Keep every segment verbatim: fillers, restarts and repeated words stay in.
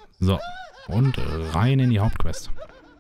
So, und rein in die Hauptquest.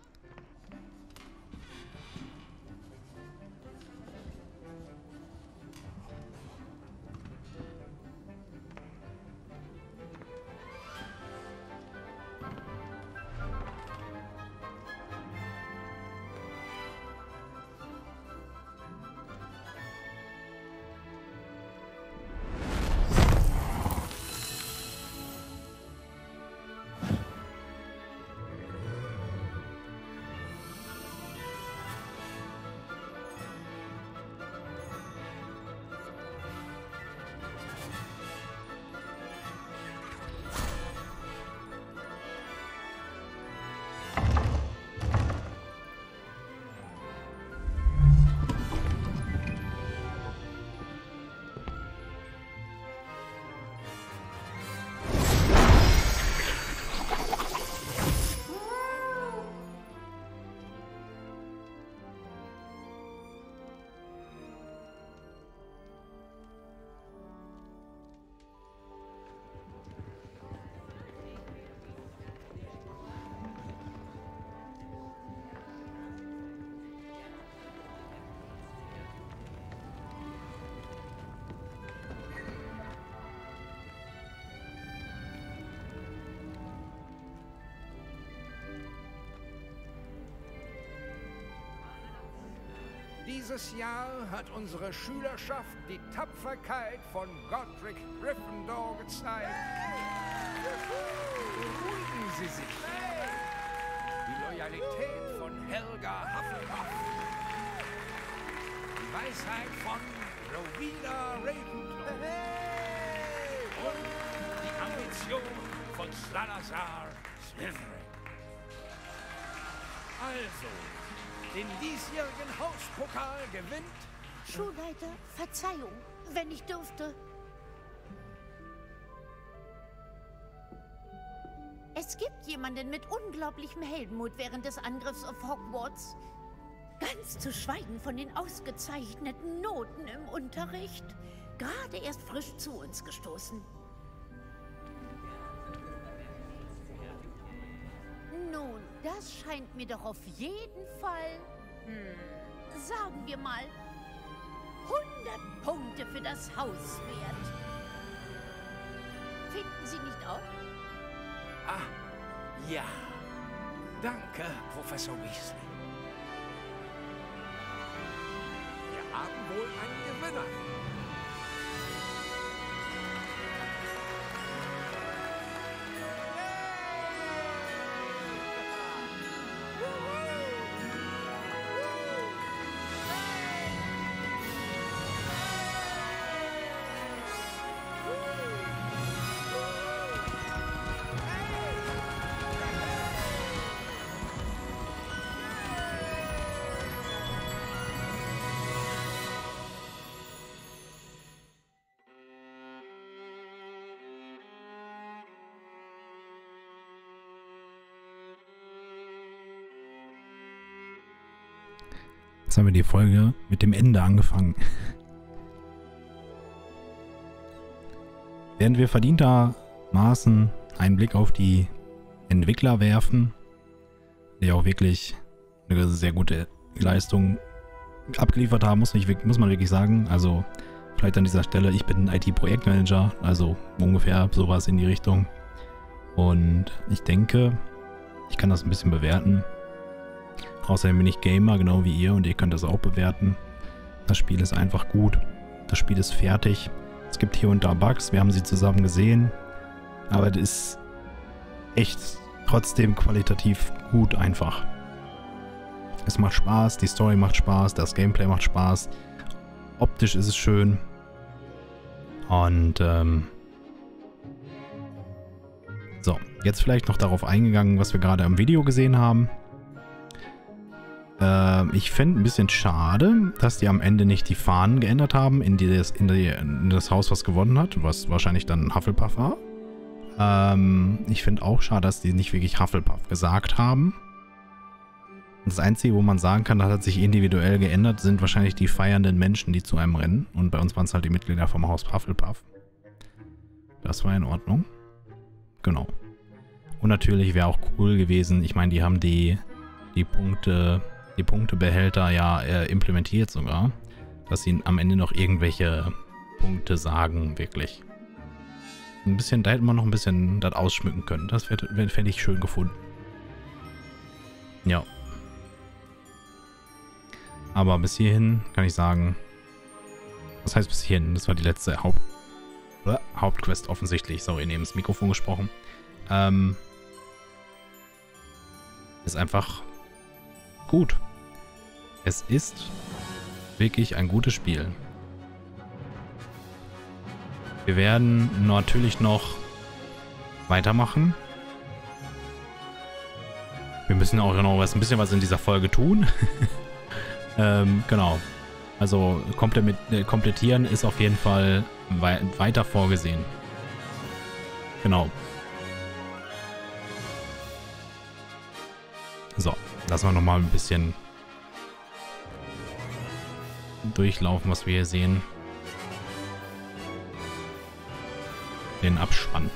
Dieses Jahr hat unsere Schülerschaft die Tapferkeit von Godric Gryffindor gezeigt. Beruhigen Sie sich. Die Loyalität von Helga Hufflepuff. Die Weisheit von Rowena Ravenclaw. Und die Ambition von Salazar Slytherin. Also, den diesjährigen Hauspokal gewinnt... Schulleiter, Verzeihung, wenn ich dürfte. Es gibt jemanden mit unglaublichem Heldenmut während des Angriffs auf Hogwarts. Ganz zu schweigen von den ausgezeichneten Noten im Unterricht. Gerade erst frisch zu uns gestoßen. Nun, das scheint mir doch auf jeden Fall, hm, sagen wir mal, hundert Punkte für das Haus wert. Finden Sie nicht auch? Ah, ja. Danke, Professor Weasley. Wir haben wohl einen Gewinner. Jetzt haben wir die Folge mit dem Ende angefangen. Während wir verdientermaßen einen Blick auf die Entwickler werfen, die auch wirklich eine sehr gute Leistung abgeliefert haben, muss, ich, muss man wirklich sagen. Also vielleicht an dieser Stelle, ich bin I T-Projektmanager, also ungefähr sowas in die Richtung. Und ich denke, ich kann das ein bisschen bewerten. Außerdem bin ich Gamer, genau wie ihr, und ihr könnt das auch bewerten. Das Spiel ist einfach gut. Das Spiel ist fertig. Es gibt hier und da Bugs, wir haben sie zusammen gesehen. Aber es ist echt trotzdem qualitativ gut einfach. Es macht Spaß, die Story macht Spaß, das Gameplay macht Spaß. Optisch ist es schön. Und ähm, so, jetzt vielleicht noch darauf eingegangen, was wir gerade im Video gesehen haben. Äh, ich finde ein bisschen schade, dass die am Ende nicht die Fahnen geändert haben in, dieses, in, die, in das Haus, was gewonnen hat, was wahrscheinlich dann Hufflepuff war. Ähm, ich finde auch schade, dass die nicht wirklich Hufflepuff gesagt haben. Das Einzige, wo man sagen kann, das hat sich individuell geändert, sind wahrscheinlich die feiernden Menschen, die zu einem rennen. Und bei uns waren es halt die Mitglieder vom Haus Hufflepuff. Das war in Ordnung. Genau. Und natürlich wäre auch cool gewesen, ich meine, die haben die, die Punkte, die Punktebehälter ja äh, implementiert sogar, dass sie am Ende noch irgendwelche Punkte sagen, wirklich. Ein bisschen, da hätte man noch ein bisschen das ausschmücken können. Das fände ich schön gefunden. Ja. Aber bis hierhin kann ich sagen, was heißt bis hierhin? Das war die letzte Haupt äh, Hauptquest offensichtlich. Sorry, neben das Mikrofon gesprochen. Ähm, ist einfach gut. Es ist wirklich ein gutes Spiel. Wir werden natürlich noch weitermachen. Wir müssen auch noch was, ein bisschen was in dieser Folge tun. ähm, genau. Also komplett, äh, komplettieren ist auf jeden Fall wei weiter vorgesehen. Genau. So, lassen wir nochmal ein bisschen durchlaufen, was wir hier sehen. Den Abspann.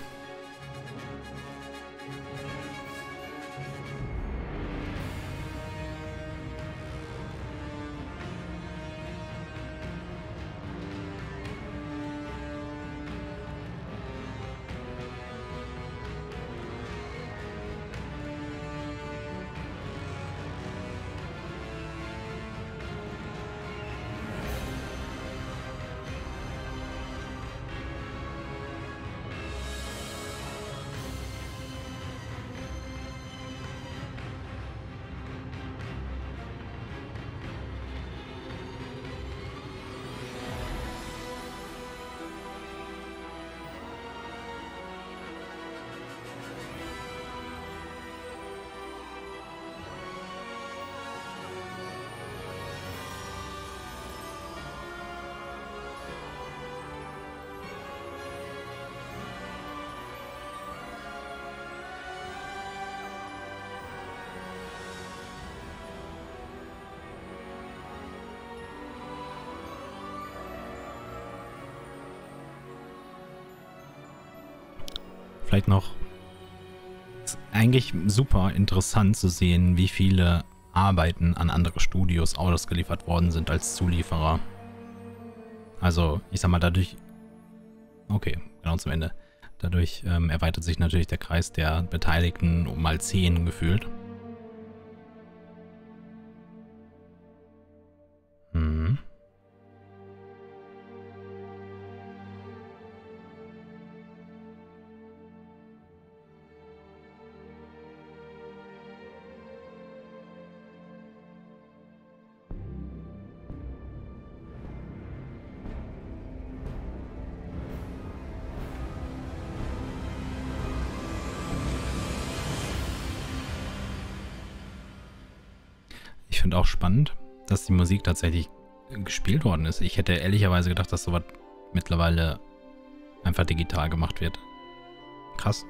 Vielleicht noch, ist eigentlich super interessant zu sehen, wie viele Arbeiten an andere Studios ausgeliefert worden sind als Zulieferer. Also, ich sag mal, dadurch, okay, genau zum Ende, dadurch ähm, erweitert sich natürlich der Kreis der Beteiligten um mal zehn gefühlt. Mhm. Ich finde auch spannend, dass die Musik tatsächlich gespielt worden ist. Ich hätte ehrlicherweise gedacht, dass sowas mittlerweile einfach digital gemacht wird. Krass.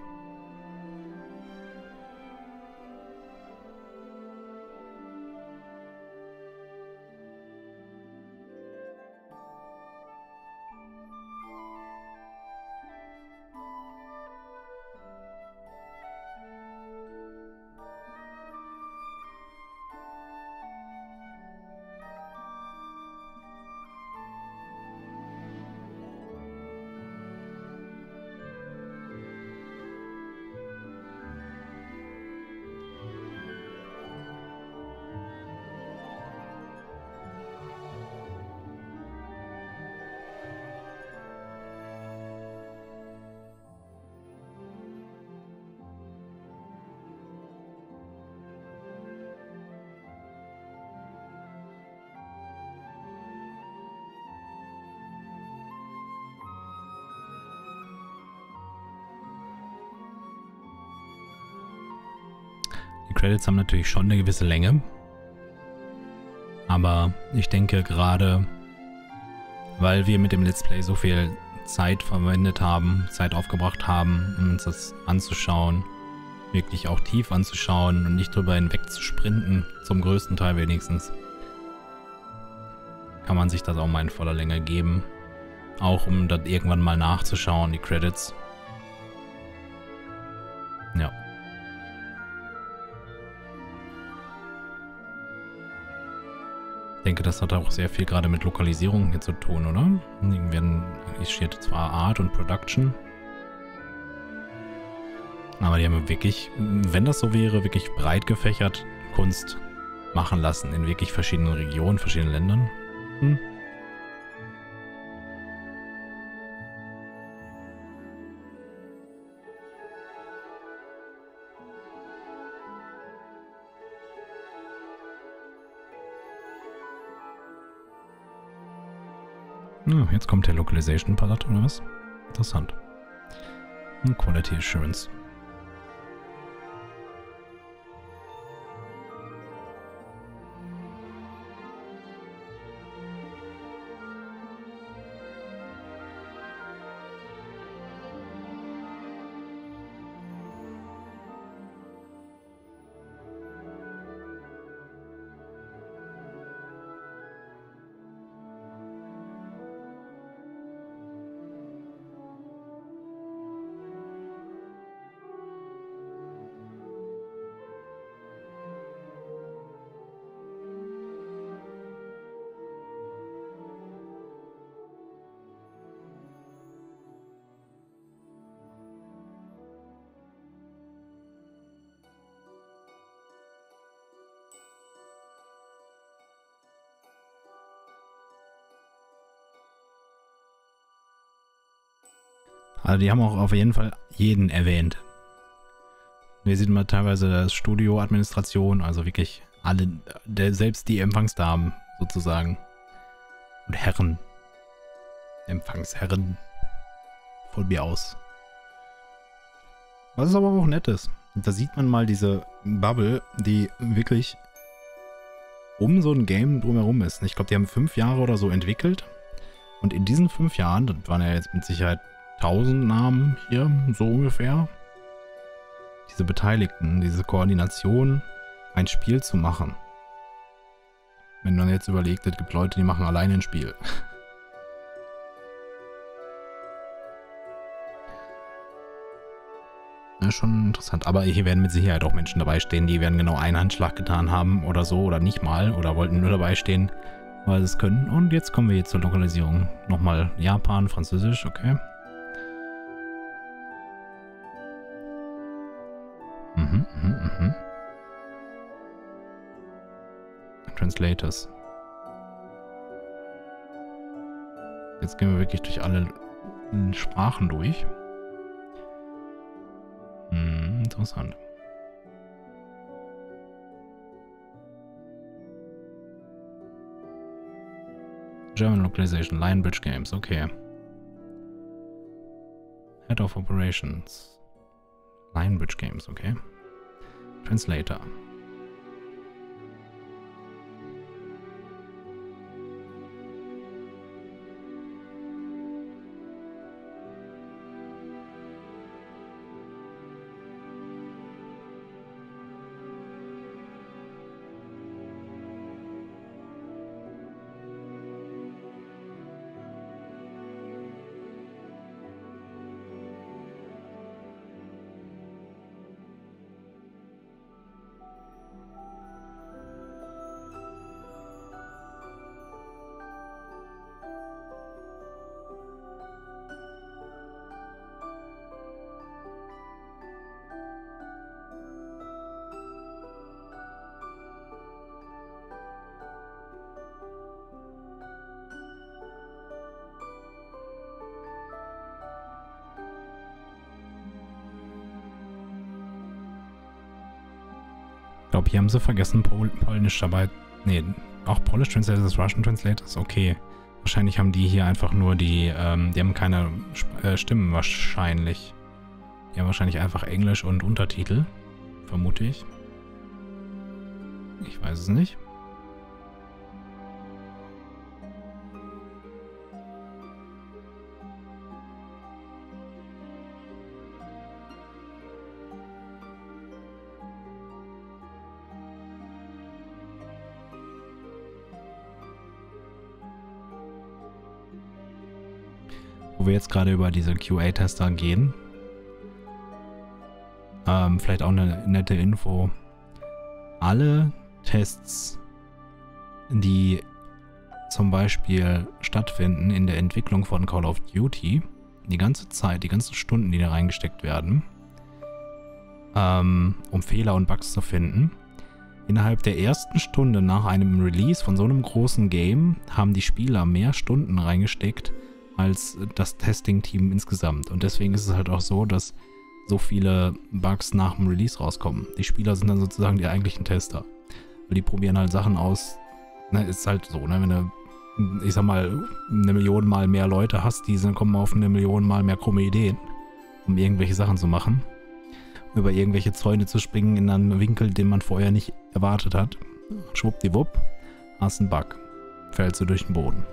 Die Credits haben natürlich schon eine gewisse Länge. Aber ich denke gerade, weil wir mit dem Let's Play so viel Zeit verwendet haben, Zeit aufgebracht haben, um uns das anzuschauen, wirklich auch tief anzuschauen und nicht drüber hinweg zu sprinten, zum größten Teil wenigstens, kann man sich das auch mal in voller Länge geben. Auch um das irgendwann mal nachzuschauen, die Credits. Ja. denke, das hat auch sehr viel gerade mit Lokalisierung hier zu tun, oder? Die werden, hier steht zwar Art und Production, aber die haben wirklich, wenn das so wäre, wirklich breit gefächert Kunst machen lassen in wirklich verschiedenen Regionen, verschiedenen Ländern. Hm. Oh, jetzt kommt der Localization-Part, oder was? Interessant. Und Quality Assurance. Also die haben auch auf jeden Fall jeden erwähnt. Hier sieht man teilweise das Studio-Administration, also wirklich alle, der, selbst die Empfangsdamen sozusagen. Und Herren. Empfangsherren. Von mir aus. Was aber auch nett ist. Da sieht man mal diese Bubble, die wirklich um so ein Game drumherum ist. Ich glaube, die haben fünf Jahre oder so entwickelt. Und in diesen fünf Jahren, das waren ja jetzt mit Sicherheit tausend Namen hier, so ungefähr. Diese Beteiligten, diese Koordination, ein Spiel zu machen. Wenn man jetzt überlegt, es gibt Leute, die machen alleine ein Spiel. Ja, schon interessant. Aber hier werden mit Sicherheit auch Menschen dabei stehen, die werden genau einen Handschlag getan haben oder so oder nicht mal oder wollten nur dabei stehen, weil sie es können. Und jetzt kommen wir jetzt zur Lokalisierung. Nochmal Japan, Französisch, okay. Mhm, mhm, mhm. Translators. Jetzt gehen wir wirklich durch alle Sprachen durch. Hm, interessant. German Localization, Lionbridge Games, okay. Head of Operations. Lionbridge Games, okay. Translator. Ich glaube, hier haben sie vergessen, Pol Polnisch dabei. Nee, auch Polish Translators, Russian Translators, okay. Wahrscheinlich haben die hier einfach nur die, ähm, die haben keine äh, Stimmen wahrscheinlich. Die haben wahrscheinlich einfach Englisch und Untertitel, vermute ich. Ich weiß es nicht. Wo wir jetzt gerade über diese Q A-Tester gehen. Ähm, vielleicht auch eine nette Info. Alle Tests, die zum Beispiel stattfinden in der Entwicklung von Call of Duty, die ganze Zeit, die ganzen Stunden, die da reingesteckt werden, ähm, um Fehler und Bugs zu finden. Innerhalb der ersten Stunde nach einem Release von so einem großen Game haben die Spieler mehr Stunden reingesteckt als das Testing-Team insgesamt. Und deswegen ist es halt auch so, dass so viele Bugs nach dem Release rauskommen. Die Spieler sind dann sozusagen die eigentlichen Tester. Weil die probieren halt Sachen aus. Ne, ist halt so, ne, wenn du, ich sag mal, eine Million Mal mehr Leute hast, die sind, kommen auf eine Million Mal mehr krumme Ideen, um irgendwelche Sachen zu machen. Über irgendwelche Zäune zu springen in einen Winkel, den man vorher nicht erwartet hat. Schwuppdiwupp, hast einen Bug. Fällst du durch den Boden.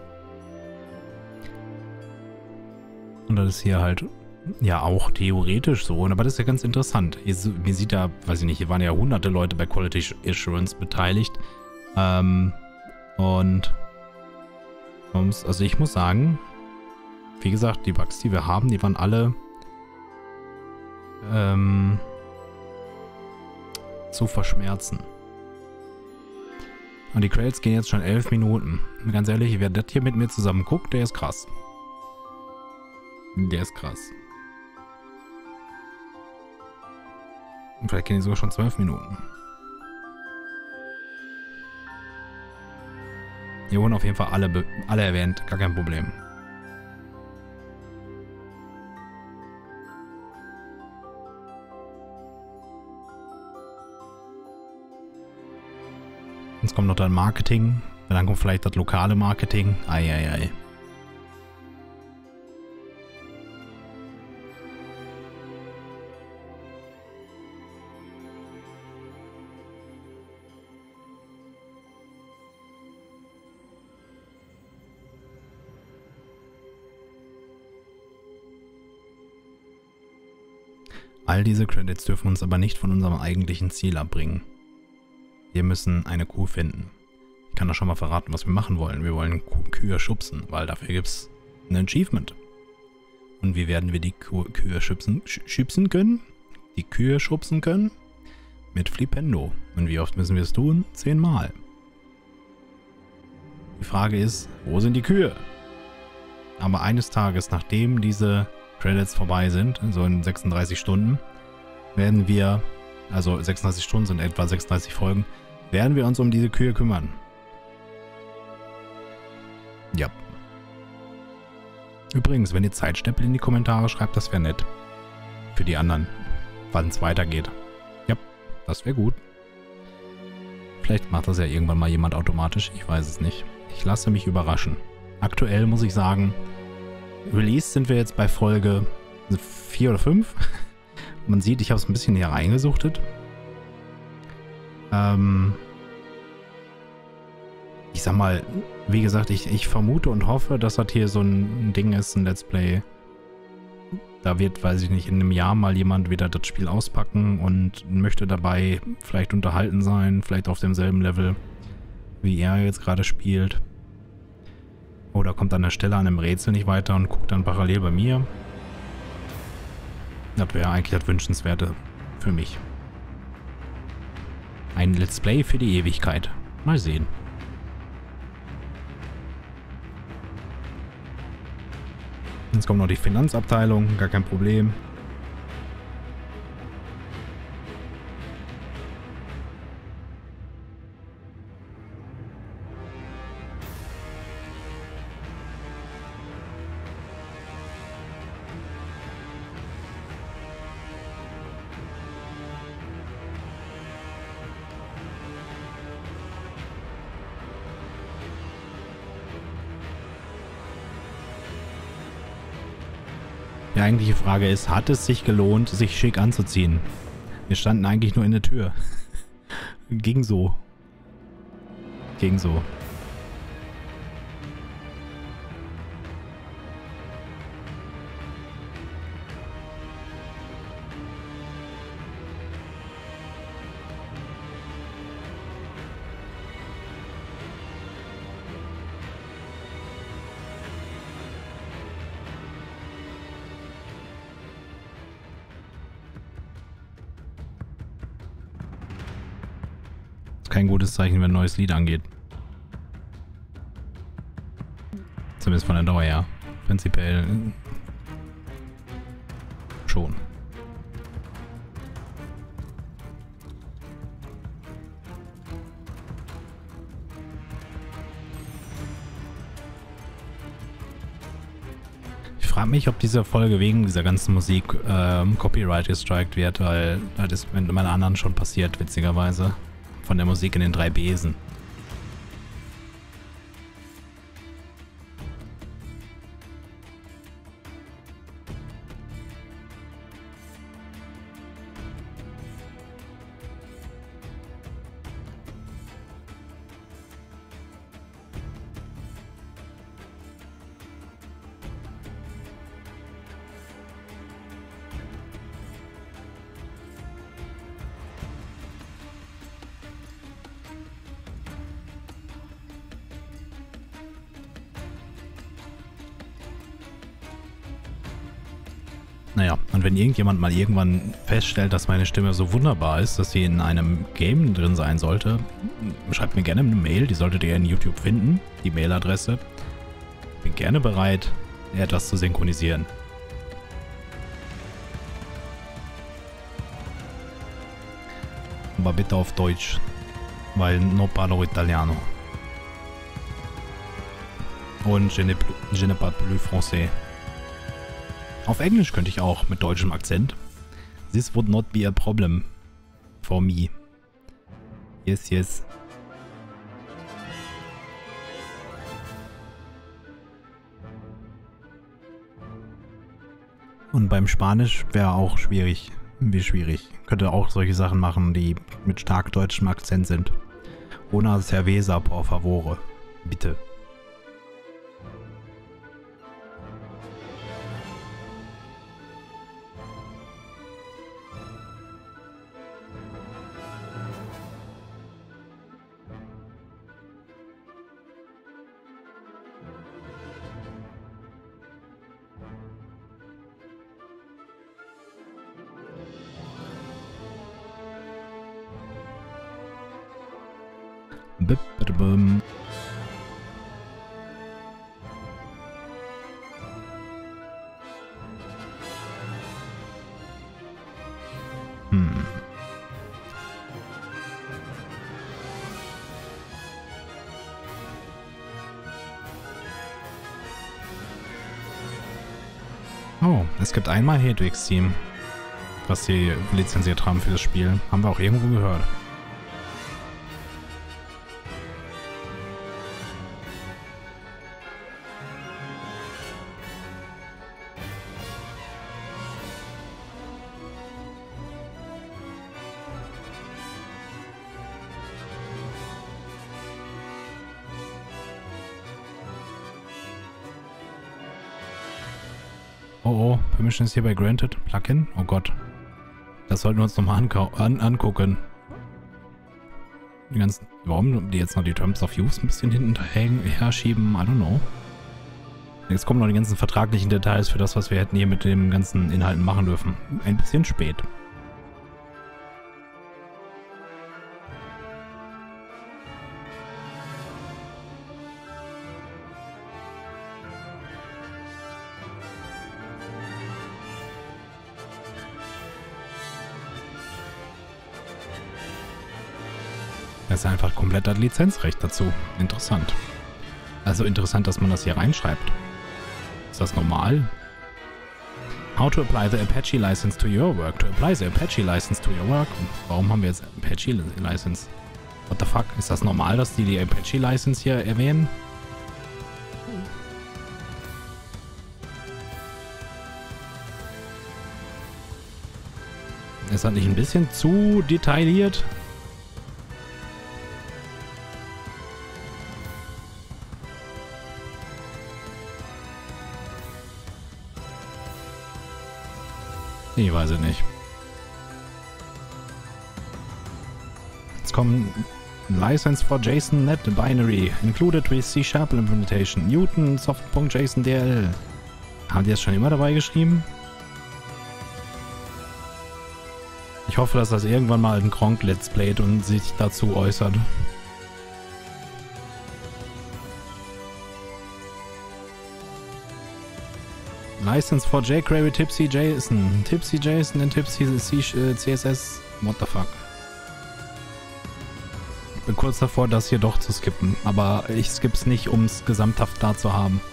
Und das ist hier halt ja auch theoretisch so, aber das ist ja ganz interessant. Ihr, ihr sieht da, weiß ich nicht, hier waren ja hunderte Leute bei Quality Assurance beteiligt. Ähm, und also ich muss sagen, wie gesagt, die Bugs, die wir haben, die waren alle ähm, zu verschmerzen. Und die Credits gehen jetzt schon elf Minuten. Und ganz ehrlich, wer das hier mit mir zusammen guckt, der ist krass. Der ist krass. Und vielleicht gehen die sogar schon zwölf Minuten. Hier wurden auf jeden Fall alle, alle erwähnt, gar kein Problem. Jetzt kommt noch dann Marketing, dann kommt vielleicht das lokale Marketing. Eieiei. Ei, ei. All diese Credits dürfen uns aber nicht von unserem eigentlichen Ziel abbringen. Wir müssen eine Kuh finden. Ich kann doch schon mal verraten, was wir machen wollen. Wir wollen Kühe schubsen, weil dafür gibt es ein Achievement. Und wie werden wir die Kuh Kühe schubsen, schubsen können? Die Kühe schubsen können? Mit Flipendo. Und wie oft müssen wir es tun? Zehnmal. Die Frage ist, wo sind die Kühe? Aber eines Tages, nachdem diese Credits vorbei sind, so in sechsunddreißig Stunden, werden wir, also sechsunddreißig Stunden sind etwa sechsunddreißig Folgen, werden wir uns um diese Kühe kümmern. Ja. Übrigens, wenn ihr Zeitstempel in die Kommentare schreibt, das wäre nett. Für die anderen, wann es weitergeht. Ja, das wäre gut. Vielleicht macht das ja irgendwann mal jemand automatisch, ich weiß es nicht. Ich lasse mich überraschen. Aktuell muss ich sagen, Release sind wir jetzt bei Folge vier oder fünf. Man sieht, ich habe es ein bisschen hier reingesuchtet. Ähm ich sag mal, wie gesagt, ich, ich vermute und hoffe, dass das hier so ein Ding ist, ein Let's Play. Da wird, weiß ich nicht, in einem Jahr mal jemand wieder das Spiel auspacken und möchte dabei vielleicht unterhalten sein, vielleicht auf demselben Level, wie er jetzt gerade spielt. Oder kommt an der Stelle an einem Rätsel nicht weiter und guckt dann parallel bei mir. Das wäre eigentlich das Wünschenswerte für mich. Ein Let's Play für die Ewigkeit. Mal sehen. Jetzt kommt noch die Finanzabteilung, gar kein Problem. Die eigentliche Frage ist, hat es sich gelohnt, sich schick anzuziehen? Wir standen eigentlich nur in der Tür. Ging so. Ging so. Kein gutes Zeichen, wenn ein neues Lied angeht. Zumindest von der Dauer her. Prinzipiell schon. Ich frage mich, ob diese Folge wegen dieser ganzen Musik ähm, Copyright gestrikt wird, weil das ist mit meinen anderen schon passiert, witzigerweise. Von der Musik in den drei Besen. Naja, und wenn irgendjemand mal irgendwann feststellt, dass meine Stimme so wunderbar ist, dass sie in einem Game drin sein sollte, schreibt mir gerne eine Mail, die solltet ihr in YouTube finden, die Mailadresse. Bin gerne bereit, etwas zu synchronisieren. Aber bitte auf Deutsch, weil no parlo italiano. Und je ne, je ne parle plus français. Auf Englisch könnte ich auch mit deutschem Akzent. This would not be a problem for me. Yes, yes. Und beim Spanisch wäre auch schwierig. Wie schwierig. Könnte auch solche Sachen machen, die mit stark deutschem Akzent sind. Una cerveza, por favore. Bitte. Bim. Hm. Oh, es gibt einmal Hedwigs Team, was sie lizenziert haben für das Spiel. Haben wir auch irgendwo gehört. Oh oh, Permission ist hierbei granted. Plugin? Oh Gott. Das sollten wir uns nochmal an angucken. Die ganzen, warum die jetzt noch die Terms of Use ein bisschen hinterher schieben? I don't know. Jetzt kommen noch die ganzen vertraglichen Details für das, was wir hätten hier mit den ganzen Inhalten machen dürfen. Ein bisschen spät. Das ist einfach komplett das Lizenzrecht dazu. Interessant. Also interessant, dass man das hier reinschreibt. Ist das normal? How to apply the Apache license to your work. To apply the Apache license to your work. Warum haben wir jetzt Apache license? What the fuck? Ist das normal, dass die die Apache license hier erwähnen? Ist das nicht ein bisschen zu detailliert? Ich weiß es nicht. Jetzt kommen License for JSON Net Binary included with C-Sharp Implementation. Newton Soft.JSON.dll. Haben die das schon immer dabei geschrieben? Ich hoffe, dass das irgendwann mal ein Gronk Let's Playt und sich dazu äußert. License for jQuery Tipsy Jason. Tipsy Jason and Tipsy C S S. What the fuck? Ich bin kurz davor, das hier doch zu skippen. Aber ich skipp's nicht, um es gesamthaft da zu haben.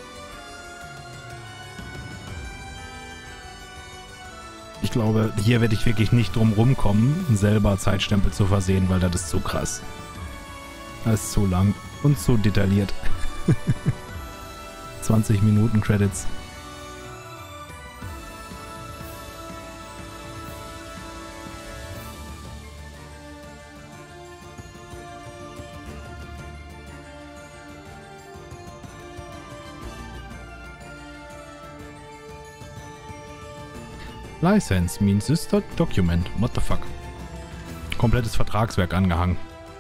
Ich glaube, hier werde ich wirklich nicht drum rumkommen, selber Zeitstempel zu versehen, weil das ist zu krass. Das ist zu lang und zu detailliert. zwanzig Minuten Credits. License means this document. What the fuck? Komplettes Vertragswerk angehangen.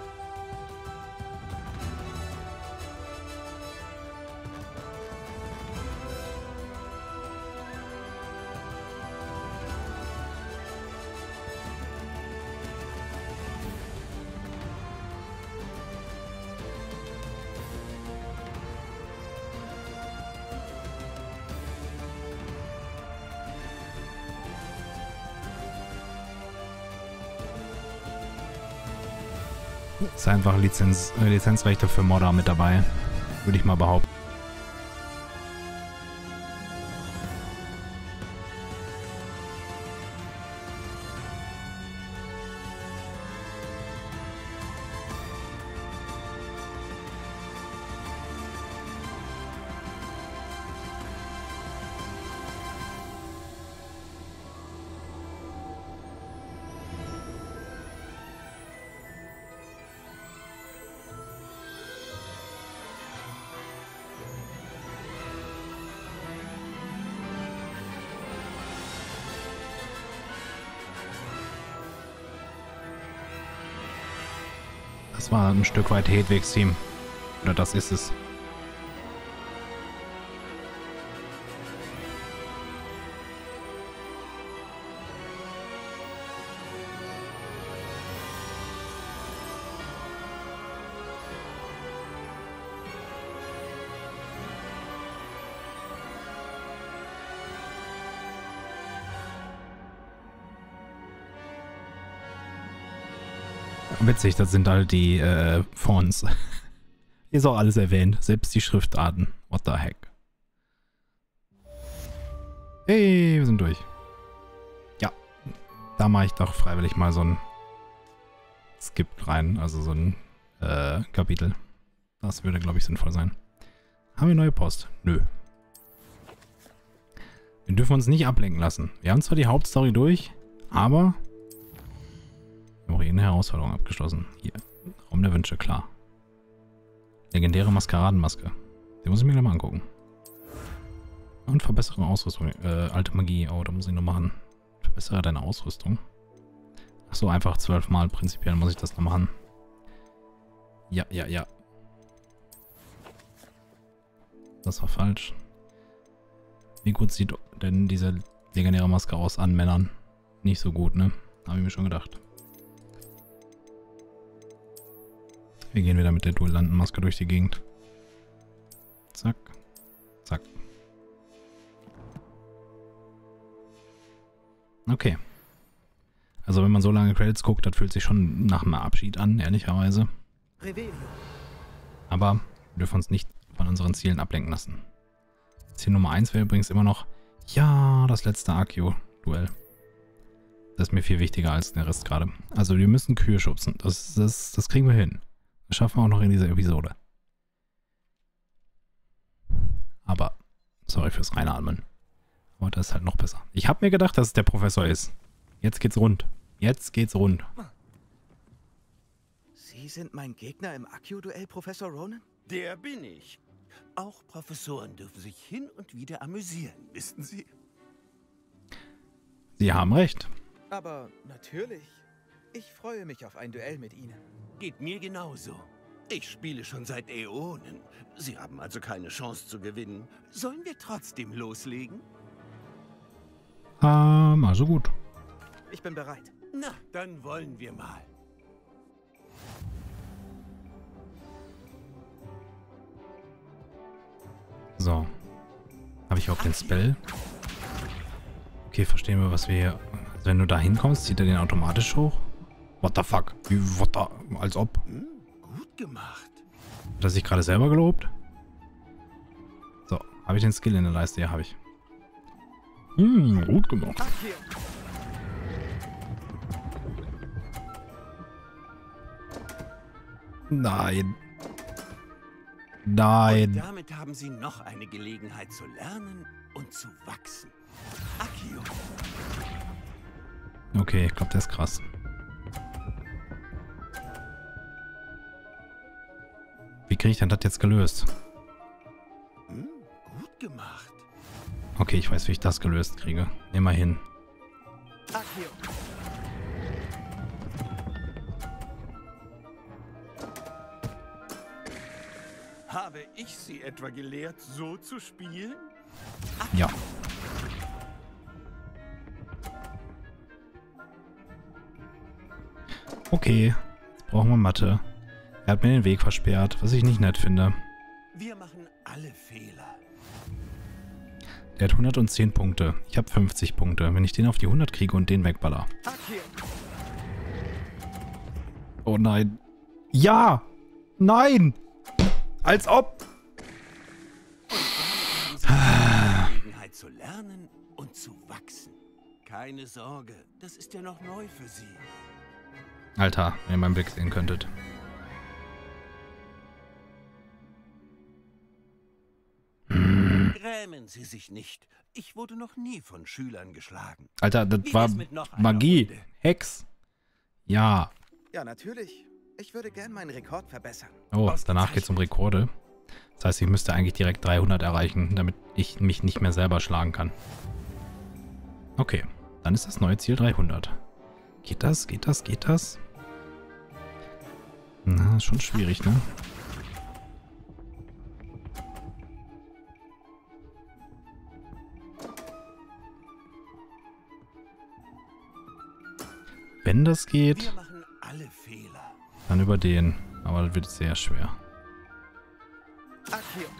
Ist einfach Lizenz, äh, Lizenzrechte für Modder mit dabei, würde ich mal behaupten. Das war ein Stück weit Hedwigs Team. Oder das ist es. Witzig, das sind halt die äh, Fonts. Hier ist auch alles erwähnt. Selbst die Schriftarten. What the heck. Hey, wir sind durch. Ja. Da mache ich doch freiwillig mal so ein Skip rein. Also so ein äh, Kapitel. Das würde, glaube ich, sinnvoll sein. Haben wir neue Post? Nö. Wir dürfen uns nicht ablenken lassen. Wir haben zwar die Hauptstory durch, aber... auch eine Herausforderung abgeschlossen. Hier. Raum der Wünsche, klar. Legendäre Maskeradenmaske. Die muss ich mir gleich mal angucken. Und verbessere Ausrüstung. Äh, alte Magie. Oh, da muss ich noch machen. Verbessere deine Ausrüstung. Achso, einfach zwölfmal. Prinzipiell muss ich das noch machen. Ja, ja, ja. Das war falsch. Wie gut sieht denn diese legendäre Maske aus an Männern? Nicht so gut, ne? Habe ich mir schon gedacht. Wir gehen wieder mit der Duellantenmaske durch die Gegend. Zack. Zack. Okay. Also wenn man so lange Credits guckt, das fühlt sich schon nach einem Abschied an, ehrlicherweise. Aber wir dürfen uns nicht von unseren Zielen ablenken lassen. Ziel Nummer eins wäre übrigens immer noch, ja, das letzte Akio-Duell. Das ist mir viel wichtiger als der Rest gerade. Also wir müssen Kühe schubsen. Das, das, das kriegen wir hin. Das schaffen wir auch noch in dieser Episode. Aber, sorry fürs Reinatmen. Aber das ist halt noch besser. Ich habe mir gedacht, dass es der Professor ist. Jetzt geht's rund. Jetzt geht's rund. Sie sind mein Gegner im Akio-Duell, Professor Ronen? Der bin ich. Auch Professoren dürfen sich hin und wieder amüsieren, wissen Sie? Sie haben recht. Aber natürlich. Ich freue mich auf ein Duell mit Ihnen. Geht mir genauso. Ich spiele schon seit Äonen. Sie haben also keine Chance zu gewinnen. Sollen wir trotzdem loslegen? Ähm, also gut. Ich bin bereit. Na, dann wollen wir mal. So. Habe ich überhaupt den Spell? Okay, verstehen wir, was wir hier... Also wenn du da hinkommst, zieht er den automatisch hoch? What the fuck? Wie, what the... Als ob. Hm, gut gemacht. Hat er sich gerade selber gelobt? So, habe ich den Skill in der Leiste? Ja, habe ich. Hm, gut gemacht. Nein. Nein. Und damit haben Sie noch eine Gelegenheit zu lernen und zu wachsen. Accio. Okay, ich glaube, der ist krass. Wie kriege ich denn das jetzt gelöst? Hm, gut gemacht. Okay, ich weiß, wie ich das gelöst kriege. Immerhin. Accio. Habe ich Sie etwa gelehrt, so zu spielen? Ja. Okay, jetzt brauchen wir Mathe. Er hat mir den Weg versperrt, was ich nicht nett finde. Wir machen alle Fehler. Der hat hundertzehn Punkte. Ich habe fünfzig Punkte. Wenn ich den auf die hundert kriege und den wegballer. Accio. Oh nein. Ja! Nein! Als ob! Eine Gelegenheit zu lernen und zu wachsen. Keine Sorge, das ist ja noch neu für Sie. Alter, wenn ihr meinen Blick sehen könntet. Grämen Sie sich nicht. Ich wurde noch nie von Schülern geschlagen. Alter, das Wie war wär's mit noch einer Magie. Runde? Hex. Ja. Ja, natürlich. Ich würde gern meinen Rekord verbessern. Oh, danach geht's um Rekorde. Das heißt, ich müsste eigentlich direkt dreihundert erreichen, damit ich mich nicht mehr selber schlagen kann. Okay, dann ist das neue Ziel dreihundert. Geht das? Geht das? Geht das? Na, ist schon schwierig, ne? Wenn das geht, Wir machen alle Fehler. dann über den. Aber das wird sehr schwer. Accio.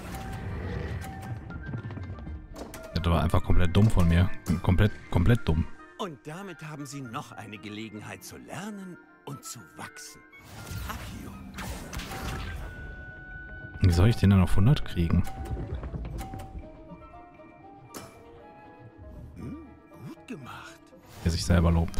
Das war einfach komplett dumm von mir. Komplett, komplett dumm. Und damit haben Sie noch eine Gelegenheit zu lernen und zu wachsen. Accio. Wie soll ich den dann auf hundert kriegen? Hm, gut gemacht. Der sich selber lobt.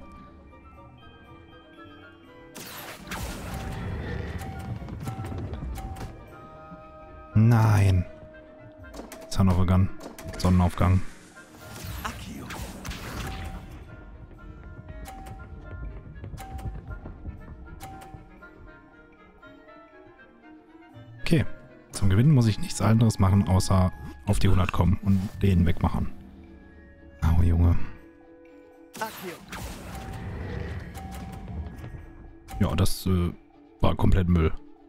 Nein. Son of a Gun. Sonnenaufgang. Accio. Okay. Zum Gewinnen muss ich nichts anderes machen, außer auf die hundert kommen und den wegmachen. Oh, Junge. Accio. Ja, das äh, war komplett Müll.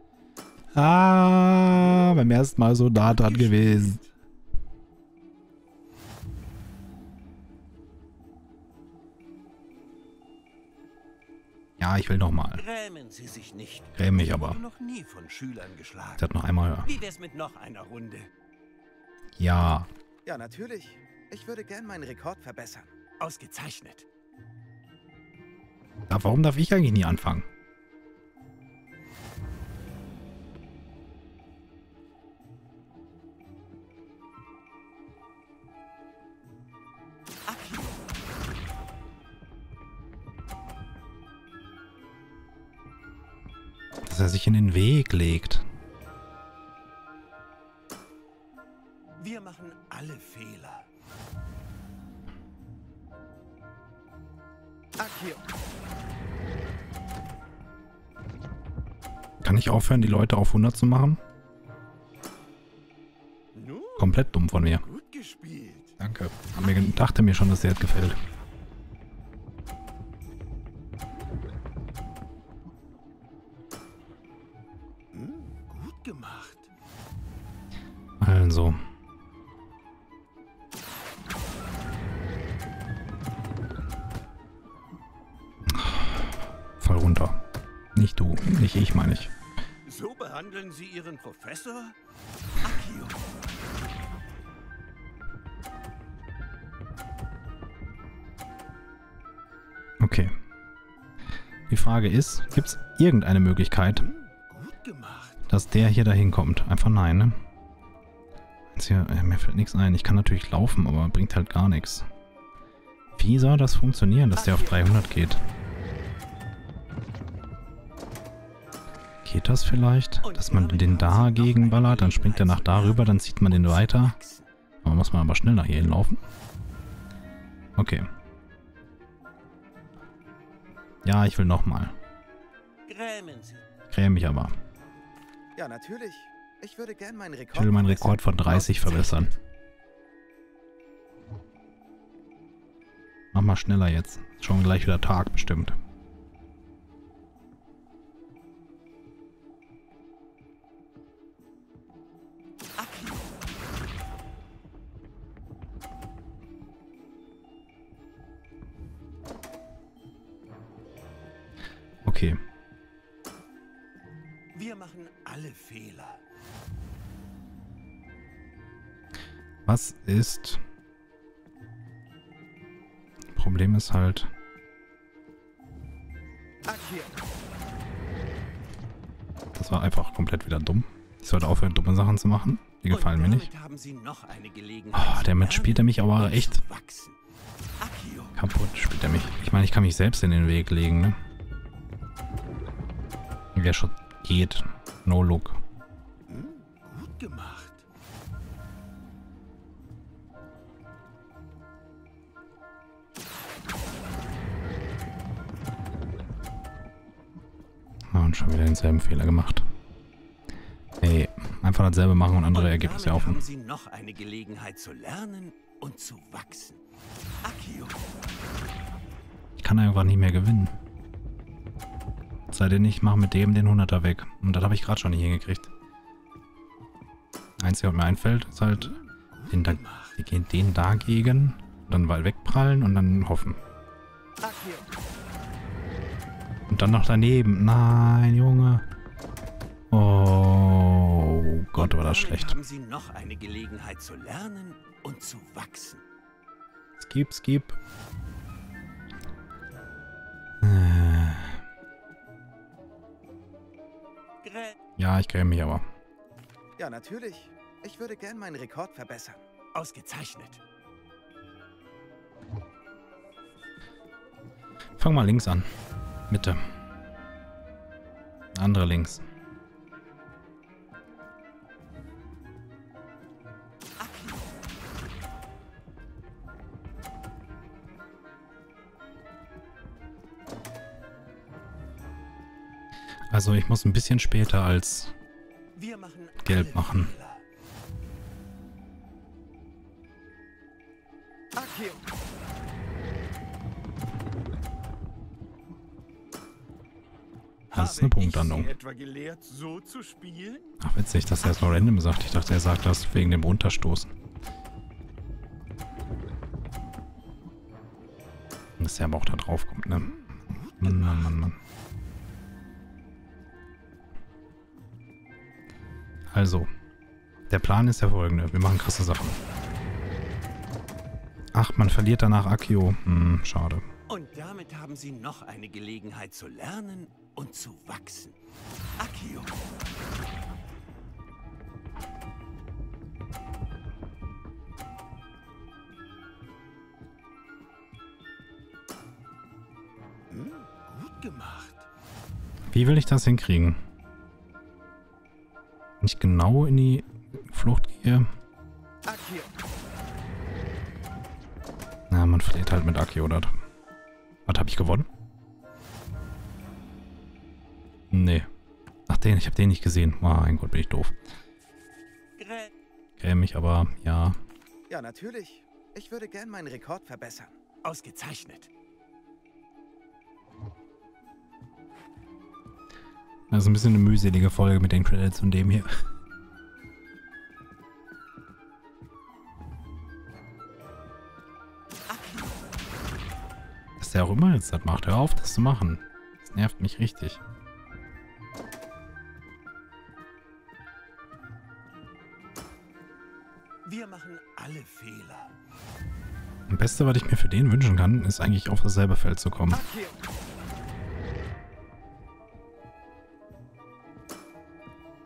Ah, beim ersten Mal so nah dran gewesen. Ja, ich will nochmal. Grämen Sie sich nicht. Gräm mich Ich aber. wurde noch nie von Schülern geschlagen. Ich noch einmal höher. Wie wär's mit noch einer Runde? Ja. Ja, natürlich. Ich würde gern meinen Rekord verbessern. Ausgezeichnet. Da, warum darf ich eigentlich nie anfangen? Accio. Dass er sich in den Weg legt. Wir machen alle Fehler. Accio. Kann ich aufhören, die Leute auf hundert zu machen? Nun, Komplett dumm von mir. gut gespielt. Danke. Hab mir, ge- dachte mir schon, dass dir das gefällt. Hm, gut gemacht. Also. Fall runter. Nicht du, nicht ich, meine ich. So behandeln Sie Ihren Professor? Accio. Die Frage ist, gibt es irgendeine Möglichkeit, Gut gemacht. dass der hier dahin kommt? Einfach nein, ne? Jetzt hier, äh, mir fällt nichts ein. Ich kann natürlich laufen, aber bringt halt gar nichts. Wie soll das funktionieren, dass der auf dreihundert geht? Geht das vielleicht? Dass man den da gegenballert, dann springt er nach darüber, dann zieht man den weiter. Aber muss man aber schnell nach hier hinlaufen. Okay. Ja, ich will nochmal. Grämen Sie. Gräm mich aber. Ja, natürlich. Ich würde gern meinen Rekord Ich will meinen verbessern. Rekord von dreißig verbessern. Mach mal schneller jetzt. Ist schon gleich wieder Tag bestimmt. Okay. Wir machen alle Fehler. Was ist... Problem ist halt... Akio. Das war einfach komplett wieder dumm. Ich sollte aufhören, dumme Sachen zu machen. Die gefallen mir nicht. Haben Sie noch eine Gelegenheit Oh, damit spielt er mich aber echt zu wachsen. Akio. kaputt. Spielt er mich. Ich meine, ich kann mich selbst in den Weg legen, ne? Der Shot geht. No look. Hm, gut gemacht. Oh, und schon wieder denselben Fehler gemacht. Ey, einfach dasselbe machen und andere Ergebnisse Damit auf. haben Sie noch eine Gelegenheit zu lernen und zu wachsen. Akio. Ich kann einfach nicht mehr gewinnen. Sei denn, ich mache mit dem den hunderter weg. Und das habe ich gerade schon nicht hingekriegt. Einzige, was mir einfällt, ist halt den, da, den dagegen, dann mal wegprallen und dann hoffen. Akio. Und dann noch daneben. Nein, Junge. Oh Gott, war das Damit schlecht. haben Sie noch eine Gelegenheit zu lernen und zu wachsen. Skip, skip. Äh, Grä Ja, ich gräme mich aber. Ja, natürlich. Ich würde gern meinen Rekord verbessern. Ausgezeichnet. Fang mal links an. Mitte. Andere links. Also ich muss ein bisschen später als Wir machen gelb alle machen. Fehler. Akio. Das ist eine Punktlandung. Habe ich Sie etwa gelehrt, so zu spielen? Ach witzig, dass er es nur random sagt. Ich dachte, er sagt das wegen dem Runterstoßen. Dass er aber auch da drauf kommt, ne? Mann, Mann, Mann, Mann. Also, der Plan ist der folgende. Wir machen krasse Sachen. Ach, man verliert danach Akio. Hm, schade. Und damit haben Sie noch eine Gelegenheit zu lernen und zu wachsen. Akio. Hm, gut gemacht. Wie will ich das hinkriegen? Wenn ich genau in die Flucht gehe. Akio. Na, man verliert halt mit Akio, oder? Was, habe ich gewonnen? Nee. Ach, den, ich habe den nicht gesehen. Oh, mein Gott, bin ich doof. Grä Gräme mich aber, ja. Ja, natürlich. Ich würde gern meinen Rekord verbessern. Ausgezeichnet. Das ist ein bisschen eine mühselige Folge mit den Credits und dem hier. Dass der auch immer jetzt das macht. Hör auf, das zu machen. Das nervt mich richtig. Wir machen alle Fehler. Am Beste, was ich mir für den wünschen kann, ist eigentlich auf dasselbe Feld zu kommen. Akio.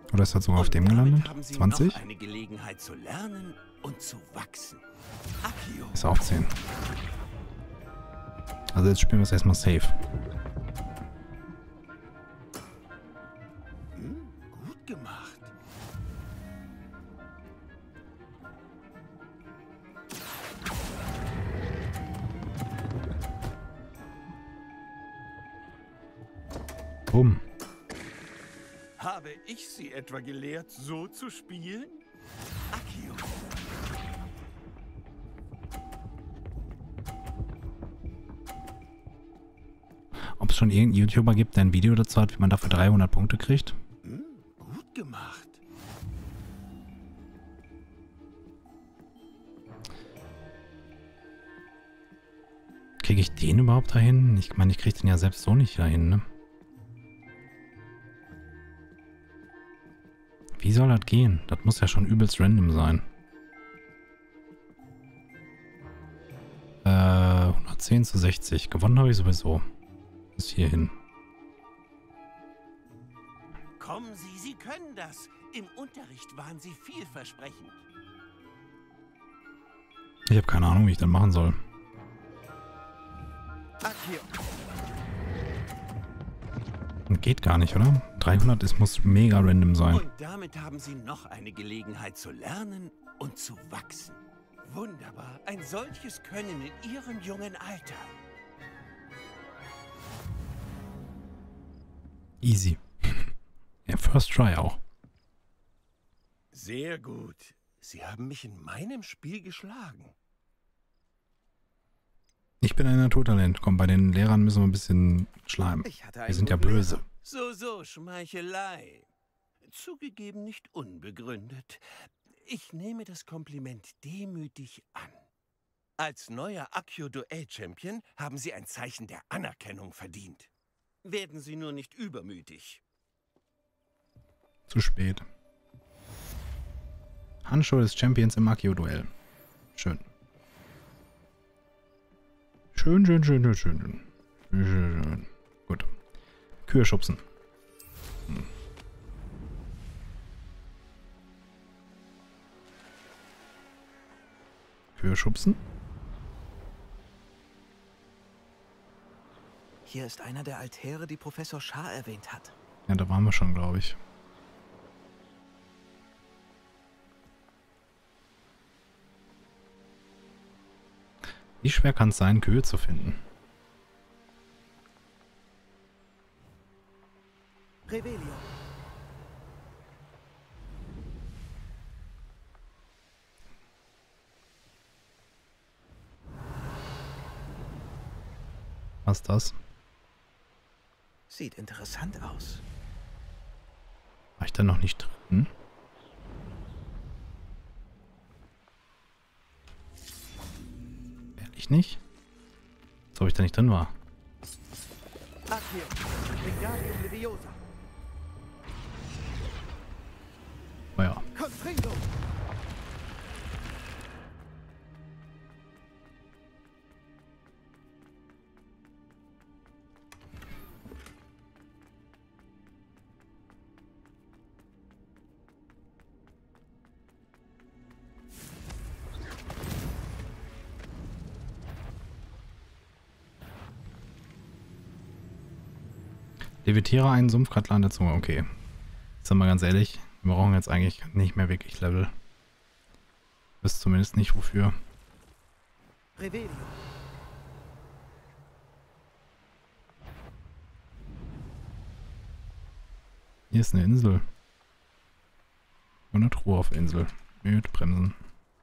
Oder ist das sogar auf Und dem damit gelandet? haben Sie zwanzig? noch eine Gelegenheit zu lernen und zu wachsen. Accio. Ist auch zehn. Also jetzt spielen wir es erstmal safe. Hm, gut gemacht. Bumm. Habe ich Sie etwa gelehrt, so zu spielen? Accio. Ob es schon irgendeinen YouTuber gibt, der ein Video dazu hat, wie man dafür dreihundert Punkte kriegt? Hm, gut gemacht. Kriege ich den überhaupt dahin? Ich meine, ich kriege den ja selbst so nicht dahin, ne? Wie soll das gehen? Das muss ja schon übelst random sein. Äh, hundertzehn zu sechzig. Gewonnen habe ich sowieso. Bis hierhin. Kommen Sie, Sie können das. Im Unterricht waren Sie vielversprechend. Ich habe keine Ahnung, wie ich das machen soll. Accio. Geht gar nicht, oder? dreihundert, es muss mega random sein. Und damit haben Sie noch eine Gelegenheit zu lernen und zu wachsen. Wunderbar, ein solches Können in Ihrem jungen Alter. Easy. Ja, first try auch. Sehr gut. Sie haben mich in meinem Spiel geschlagen. Ich bin ein Naturtalent. Komm, bei den Lehrern müssen wir ein bisschen schleimen. Ich hatte Wir einen sind ja guten böse. Lehrer. So, so, Schmeichelei. Zugegeben nicht unbegründet. Ich nehme das Kompliment demütig an. Als neuer Accio-Duell-Champion haben Sie ein Zeichen der Anerkennung verdient. Werden Sie nur nicht übermütig. Zu spät. Handschuhe des Champions im Accio-Duell. Schön. Schön, schön, schön, schön, schön. Schön, schön, schön. Gut. Kühe schubsen. Hm. Kühe schubsen? Hier ist einer der Altäre, die Professor Shah erwähnt hat. Ja, da waren wir schon, glaube ich. Wie schwer kann es sein, Kühe zu finden? Revelio. Was ist das? Sieht interessant aus. War ich da noch nicht drin? Ehrlich nicht? Als ob ich da nicht drin war. Accio. Wingardium Leviosa. Oh ja. Confringo. Levitiere einen Sumpfkratler an der Zunge. Okay. Jetzt mal ganz ehrlich, wir brauchen jetzt eigentlich nicht mehr wirklich Level. Wisst zumindest nicht wofür. Revelio. Hier ist eine Insel. Und eine Truhe auf der Insel. Mit Bremsen.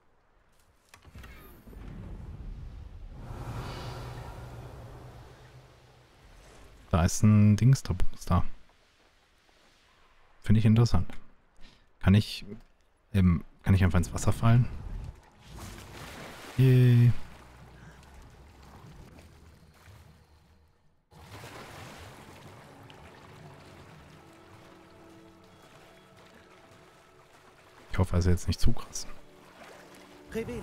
Da ist ein Dings da. Finde ich interessant. Kann ich, ähm, kann ich einfach ins Wasser fallen? Yay. Ich hoffe, also jetzt nicht zu krass. Revelio.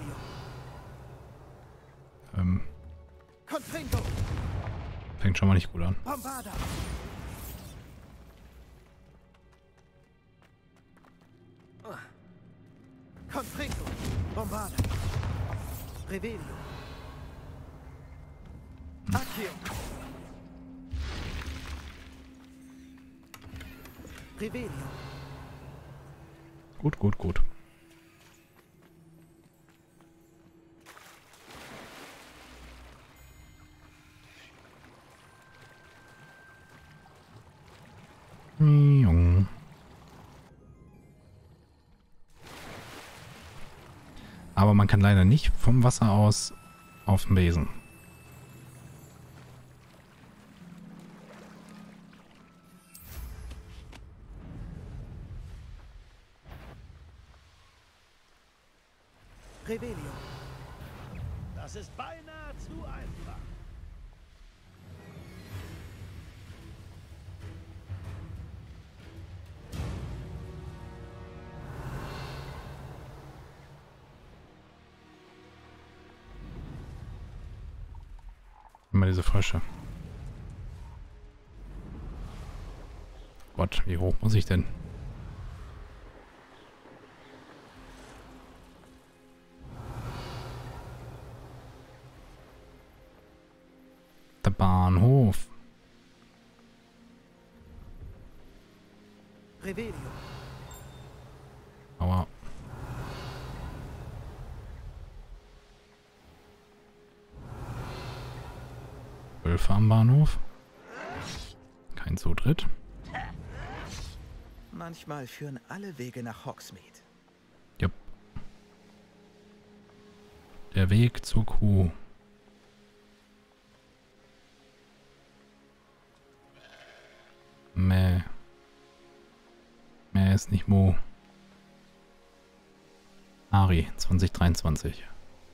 Ähm, Confringo. fängt schon mal nicht gut an. Bombarda. Confreto. Bombarda. Revelio. Accio. Revelio. Gut, gut, gut. Aber man kann leider nicht vom Wasser aus auf den Besen. Revelio. Das ist beinahe zu einfach. Immer diese Frösche. Gott, wie hoch muss ich denn? Der Bahnhof. Revelio. Aber Wölfe am Bahnhof. Kein Zutritt. Manchmal führen alle Wege nach Hogsmeade. Jupp. Der Weg zur Kuh. Mäh. Mäh ist nicht Mo. Ari, zwanzig dreiundzwanzig.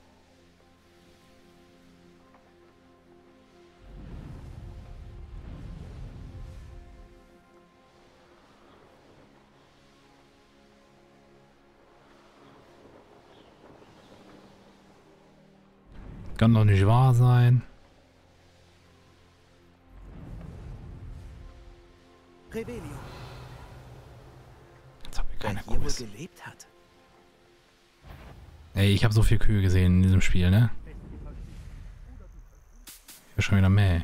Kann doch nicht wahr sein. Revelio. Jetzt habe ich Wer keine hier wohl Kuh. gelebt hat. Ey, ich habe so viel Kühe gesehen in diesem Spiel, ne? Ich will schon wieder Mäh.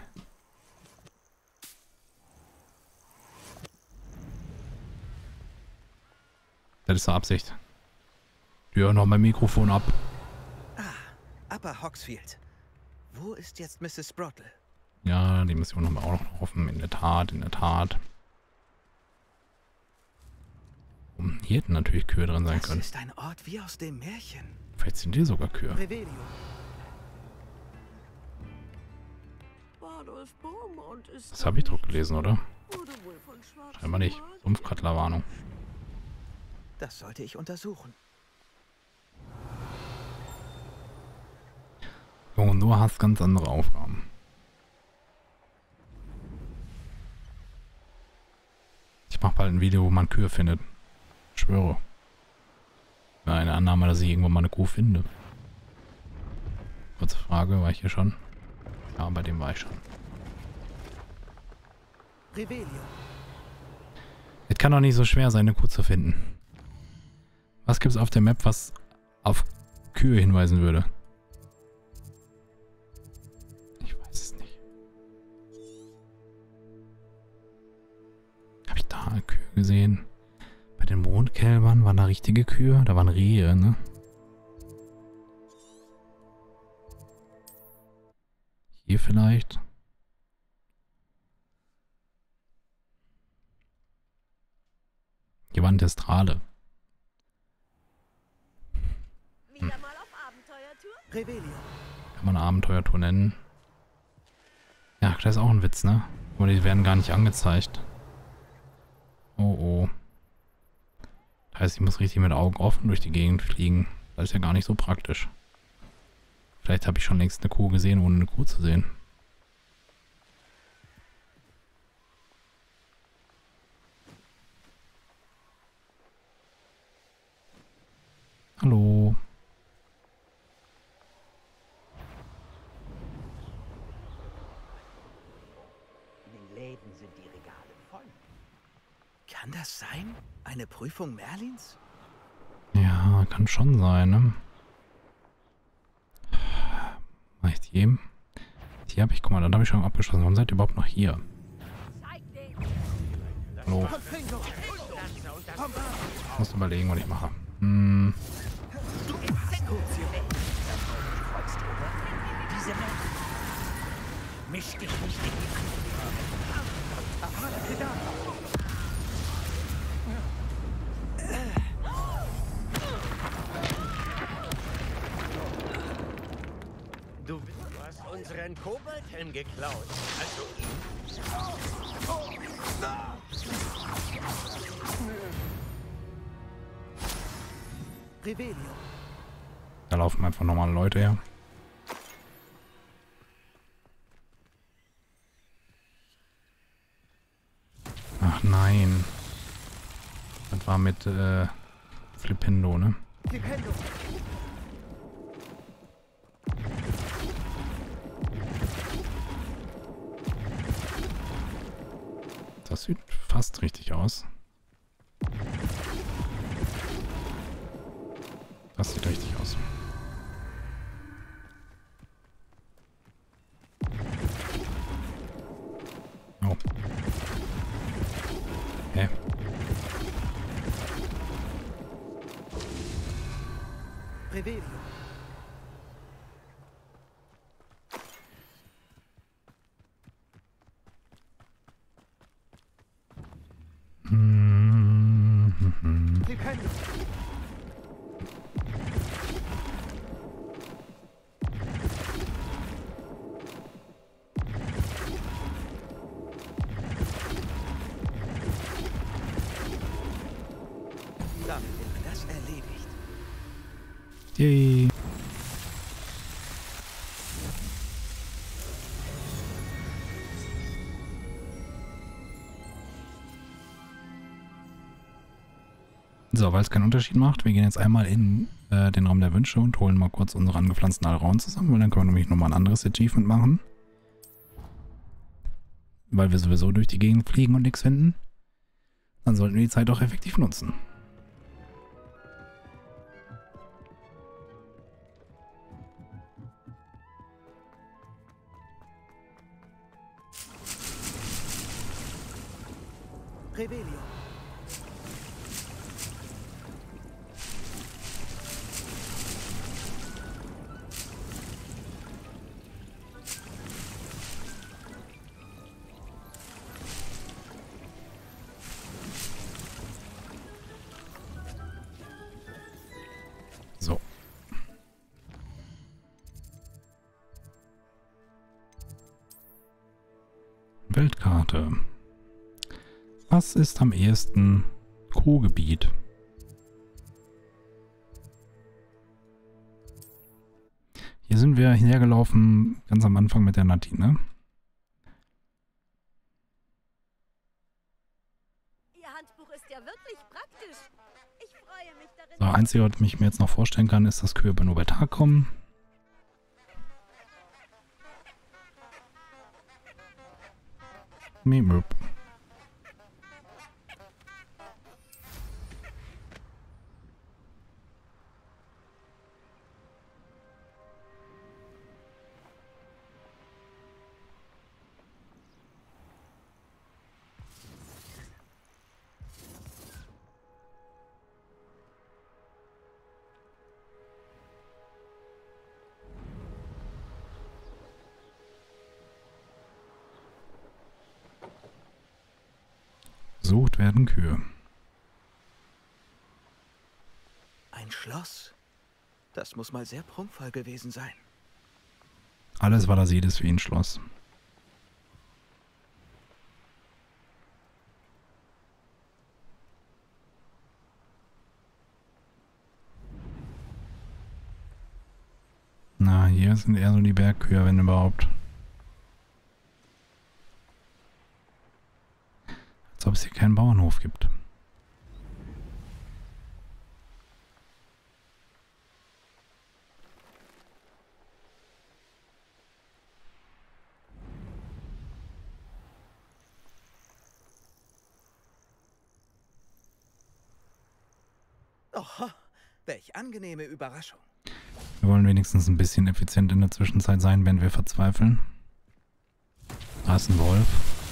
Das ist eine Absicht. Hör noch mein Mikrofon ab. Upper Hogsfield. Wo ist jetzt Misses Sprottle? Ja, die Mission haben wir auch noch offen. In der Tat, in der Tat. Um, hier hätten natürlich Kühe drin sein Das können. ist ein Ort wie aus dem Märchen. Vielleicht sind hier sogar Kühe. Revelio. Das habe ich doch gelesen, oder? Scheinbar nicht. Sumpfkattlerwarnung. Das sollte ich untersuchen. Und du hast ganz andere Aufgaben. Ich mache bald ein Video, wo man Kühe findet. Ich schwöre. War eine Annahme, dass ich irgendwo mal eine Kuh finde. Kurze Frage, war ich hier schon? Ja, bei dem war ich schon. Revelio. Es kann doch nicht so schwer sein, eine Kuh zu finden. Was gibt es auf der Map, was auf Kühe hinweisen würde? Ich weiß es nicht. Habe ich da Kühe gesehen? Bei den Mondkälbern waren da richtige Kühe? Da waren Rehe, ne? Hier vielleicht? Gewand der Strale. Wieder mal auf Abenteuertour? Revelio. Kann man eine Abenteuertour nennen. Ja, das ist auch ein Witz, ne? Aber die werden gar nicht angezeigt. Oh oh. Das heißt, ich muss richtig mit Augen offen durch die Gegend fliegen. Das ist ja gar nicht so praktisch. Vielleicht habe ich schon längst eine Kuh gesehen, ohne eine Kuh zu sehen. Hallo. In den Läden sind die Regale voll. Kann das sein? Eine Prüfung Merlins? Ja, kann schon sein, ne? Mach ich die? Die habe ich, guck mal, dann habe ich schon abgeschlossen. Warum seid ihr überhaupt noch hier? Hallo. Ich muss überlegen, was ich mache. Hm. Diese Menge. Misch dich nicht in Du hast unseren Koboldhelm geklaut. Also Revelio. Da laufen einfach normale Leute her. Ach nein. Das war mit äh, Flipendo, ne? Flipendo. Das sieht fast richtig aus. Das sieht richtig aus. Oh. Hä? Revelio. Mhm. Flipendo. Damit wäre das erledigt. Yay. So, weil es keinen Unterschied macht, wir gehen jetzt einmal in äh, den Raum der Wünsche und holen mal kurz unsere angepflanzten Alraun zusammen, weil dann können wir nämlich nochmal ein anderes Achievement machen. Weil wir sowieso durch die Gegend fliegen und nichts finden. Dann sollten wir die Zeit auch effektiv nutzen. Revelio. So. Weltkarte. Was ist am ehesten Kuhgebiet? Hier sind wir hergelaufen, ganz am Anfang mit der Nati, ne? Ihr Handbuch ist ja wirklich praktisch. Ich freue mich darin. So, einzige, was ich mir jetzt noch vorstellen kann, ist, dass Kühe nur bei Tag kommen. Miep. Gesucht werden Kühe. Ein Schloss? Das muss mal sehr prunkvoll gewesen sein. Alles, was er sieht, ist wie ein Schloss. Na, hier sind eher so die Bergkühe, wenn überhaupt. Als ob es hier keinen Bauernhof gibt. Oh, Welch angenehme Überraschung. Wir wollen wenigstens ein bisschen effizient in der Zwischenzeit sein, wenn wir verzweifeln. Da ist ein Wolf.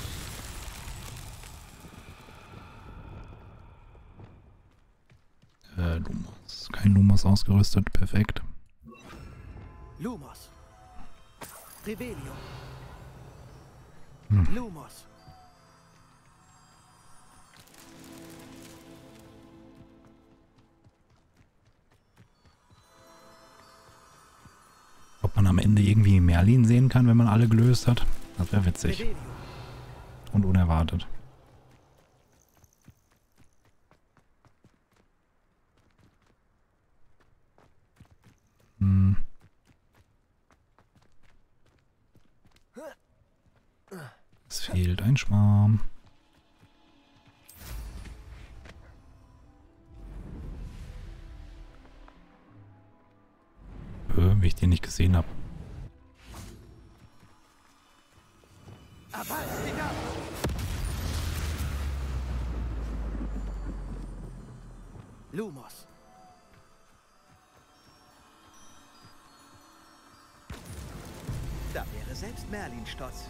Äh, Lumos. Kein Lumos ausgerüstet. Perfekt. Lumos. Revelio. Hm. Lumos. Ob man am Ende irgendwie Merlin sehen kann, wenn man alle gelöst hat? Das wäre witzig. Revelio. Und unerwartet. Hm. Es fehlt ein Schwarm. Äh, wie ich den nicht gesehen habe. Lumos. Da wäre selbst Merlin stolz.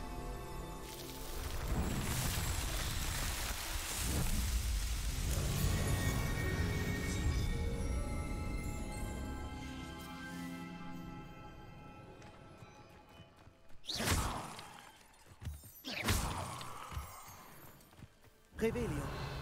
Revelio.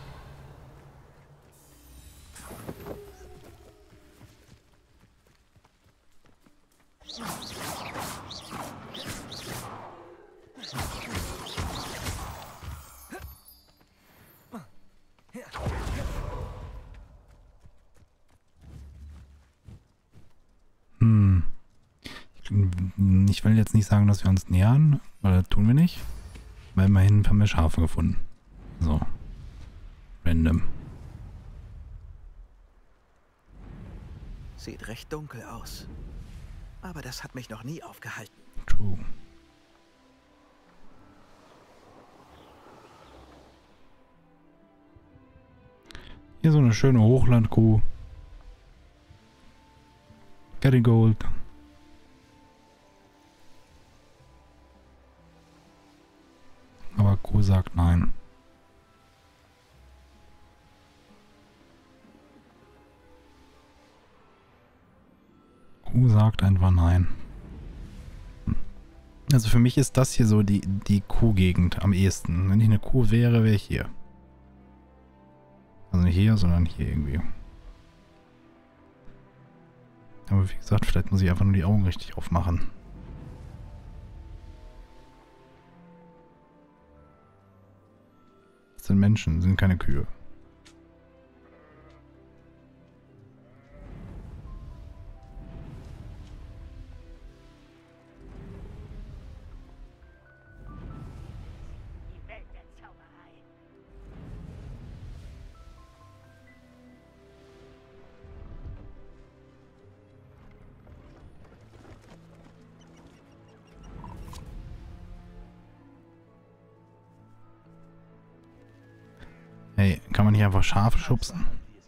Hm. Ich will jetzt nicht sagen, dass wir uns nähern, weil das tun wir nicht. Weil immerhin haben wir Schafe gefunden. So. Random. Sieht recht dunkel aus. Aber das hat mich noch nie aufgehalten. True. Hier so eine schöne Hochlandkuh. Kerrygold. Aber Kuh sagt nein. Kuh sagt einfach nein. Also für mich ist das hier so die, die Kuhgegend am ehesten. Wenn ich eine Kuh wäre, wäre ich hier. Also nicht hier, sondern hier irgendwie. Aber wie gesagt, vielleicht muss ich einfach nur die Augen richtig aufmachen. Das sind Menschen, sind keine Kühe. Die Welt der Zauberei. Hey, kann man nicht einfach Schafe schubsen?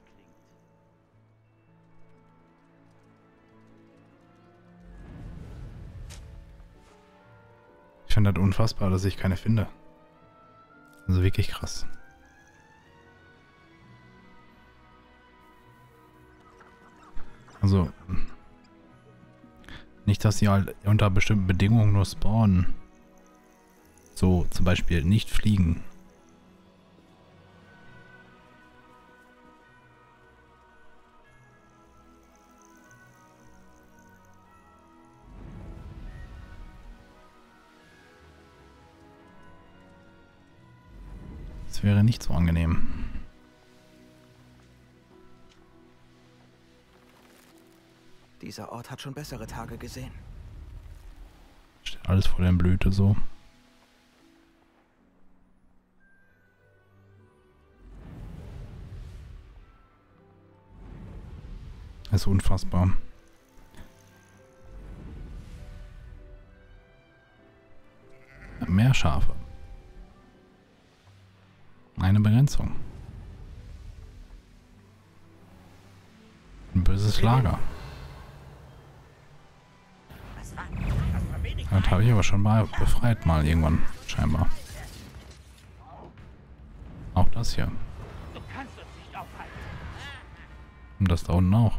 Ich finde das unfassbar, dass ich keine finde. Also wirklich krass. Also, nicht, dass sie halt unter bestimmten Bedingungen nur spawnen. So, zum Beispiel nicht fliegen. Das wäre nicht so angenehm. Dieser Ort hat schon bessere Tage gesehen. Steht alles vor der Blüte so. Das ist unfassbar. Mehr Schafe. Eine Begrenzung. Ein böses das Lager. Das habe ich aber schon mal befreit, mal irgendwann, scheinbar. Auch das hier. Und das da unten auch.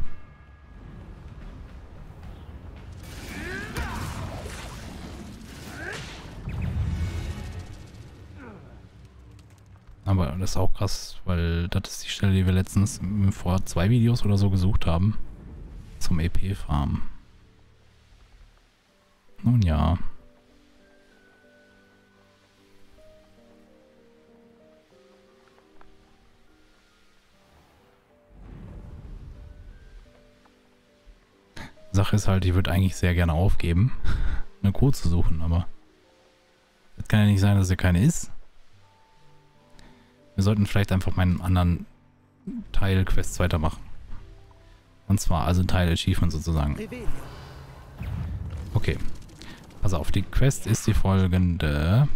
Aber das ist auch krass, weil das ist die Stelle, die wir letztens vor zwei Videos oder so gesucht haben. Zum E P-Farm. Nun ja. Sache ist halt, ich würde eigentlich sehr gerne aufgeben, eine Code zu suchen, aber es kann ja nicht sein, dass er keine ist. Wir sollten vielleicht einfach meinen anderen Teil Quests weitermachen. Und zwar also Teil Achievement sozusagen. Okay. Pass auf, die Quest ist die folgende.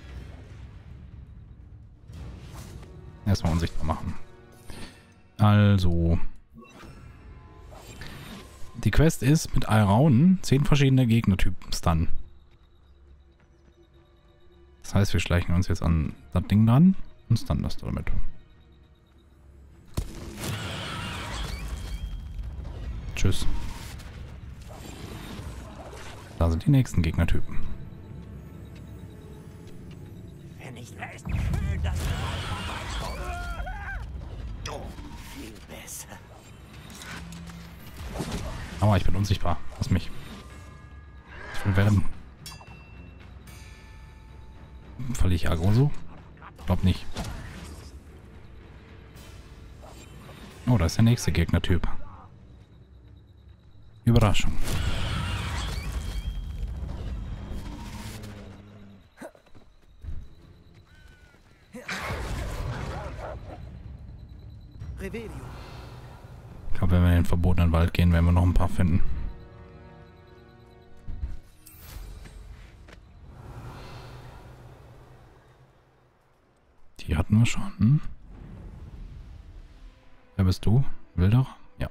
Erstmal unsichtbar machen. Also. Die Quest ist mit Alraunen zehn verschiedene Gegnertypen stunnen. Das heißt, wir schleichen uns jetzt an das Ding dran und stunnen das damit. Tschüss. Da sind die nächsten Gegnertypen. Wenn ich weiß, schön, dass du mal vorbeikommst. Oh, viel besser. Aber ich bin unsichtbar. Lass mich. Ich will werden. Falle ich aggro so? Glaub nicht. Oh, da ist der nächste Gegnertyp. Überraschung. Ich glaube, wenn wir in den verbotenen Wald gehen, werden wir noch ein paar finden. Die hatten wir schon. Hm? Wer bist du? Wilder? Ja.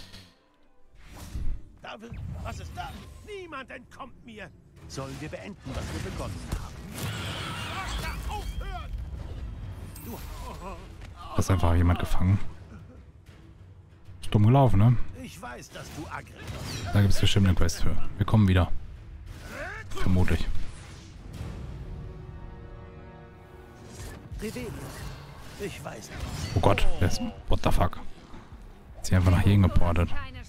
David, was ist da? Niemand entkommt mir. Sollen wir beenden, was wir begonnen haben? Da aufhören! Du. Da ist einfach jemand gefangen. Ist dumm gelaufen, ne? Ich weiß, dass du aggressiv. Da gibt es bestimmt eine Quest für. Wir kommen wieder. Vermutlich. Ich weiß. Oh Gott, wer ist... What the fuck? Ist sie einfach nach hier geportet.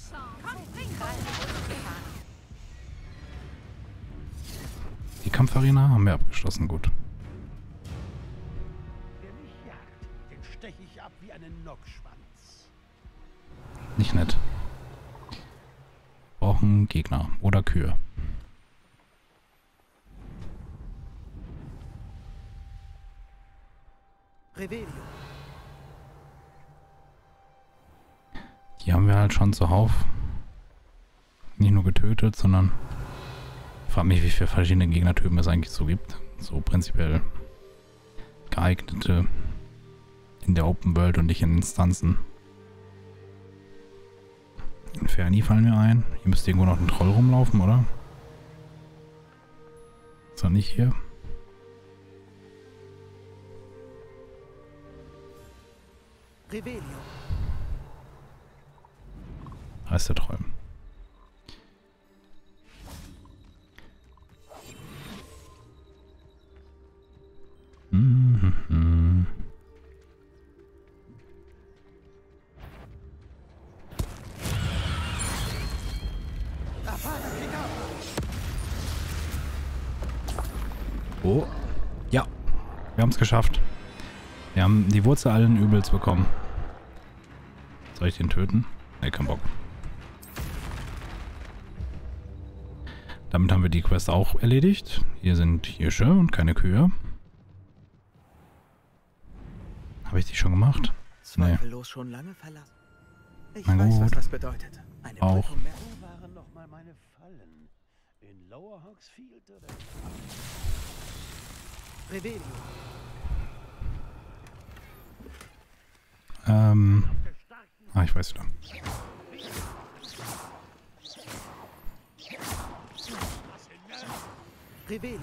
Die Kampfarena haben wir abgeschlossen, gut. Wer mich jagt, den steche ich ab wie einen Nockschwanz. Nicht nett. Wir brauchen Gegner oder Kühe. Die haben wir halt schon zuhauf nicht nur getötet, sondern ich frage mich, wie viele verschiedene Gegnertypen es eigentlich so gibt. So prinzipiell geeignete in der Open World und nicht in Instanzen. Inferni fallen mir ein. Hier müsste irgendwo noch ein Troll rumlaufen, oder? Ist er nicht hier? Da ist der Troll. Mhm. Oh. Ja. Wir haben es geschafft. Wir haben die Wurzel allen Übels bekommen. Soll ich den töten? Ne, kein Bock. Damit haben wir die Quest auch erledigt. Hier sind Hirsche und keine Kühe. Habe ich die schon gemacht? Zweifellos schon lange verlassen. Ich Na weiß, gut. was das bedeutet. Eine Auch. Prüfung mehr. Wo waren noch mal meine Fallen? In Lower Hogsfield oder? Revelio. Ähm. Ah, ich weiß wieder. Revelio.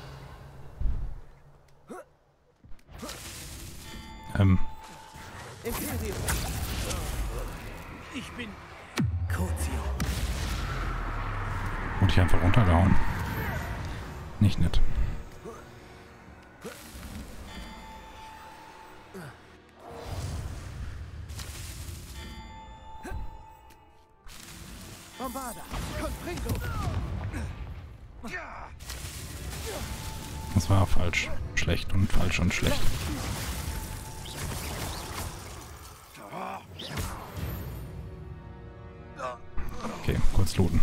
Ähm. Imperium. Ich bin... Cozio. Wurde ich einfach runtergehauen. Nicht nett. Bombarda. Confringo. Das war falsch. Schlecht und falsch und schlecht. Okay, kurz looten.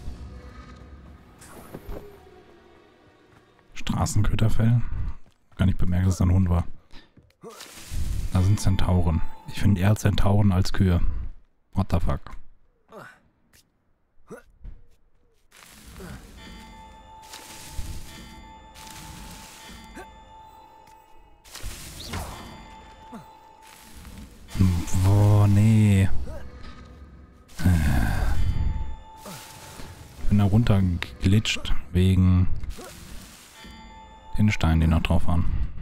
Straßenköterfell. Gar nicht bemerkt, dass es ein Hund war. Da sind Zentauren. Ich finde eher Zentauren als Kühe. What the fuck? Boah, nee. Ich bin da runter geglitscht wegen den Steinen, die noch drauf waren.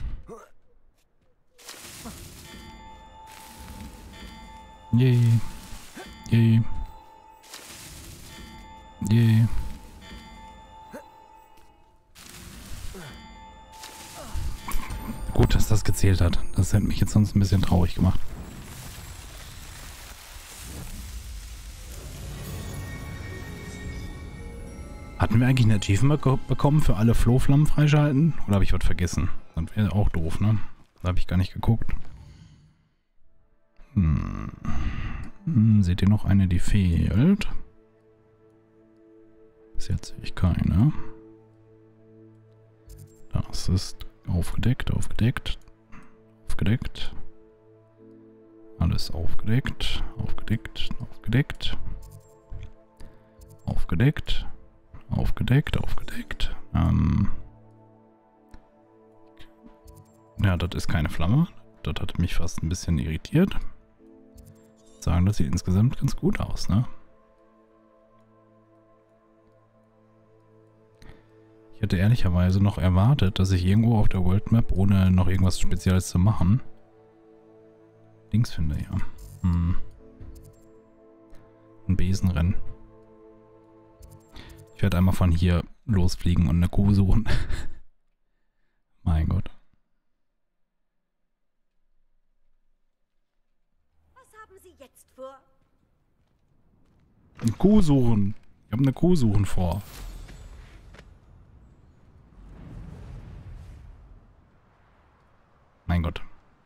Yay. Yay. Yay. Gut, dass das gezählt hat. Das hätte mich jetzt sonst ein bisschen traurig gemacht. Hatten wir eigentlich ein Achievement bekommen für alle Flohflammen freischalten? Oder habe ich was vergessen? Das wäre auch doof, ne? Da habe ich gar nicht geguckt. Hm. Hm, seht ihr noch eine, die fehlt? Bis jetzt sehe ich keine. Das ist aufgedeckt, aufgedeckt, aufgedeckt. Alles aufgedeckt, aufgedeckt, aufgedeckt. Aufgedeckt. Aufgedeckt, aufgedeckt. Ähm ja, das ist keine Flamme. Das hat mich fast ein bisschen irritiert. Ich sagen, das sieht insgesamt ganz gut aus, ne? Ich hätte ehrlicherweise noch erwartet, dass ich irgendwo auf der World Map, ohne noch irgendwas Spezielles zu machen, Dings finde, ja. Hm. Ein Besenrennen. Ich werde einmal von hier losfliegen und eine Kuh suchen. Mein Gott. Was haben Sie jetzt vor? Eine Kuh suchen. Ich habe eine Kuh suchen vor. Mein Gott.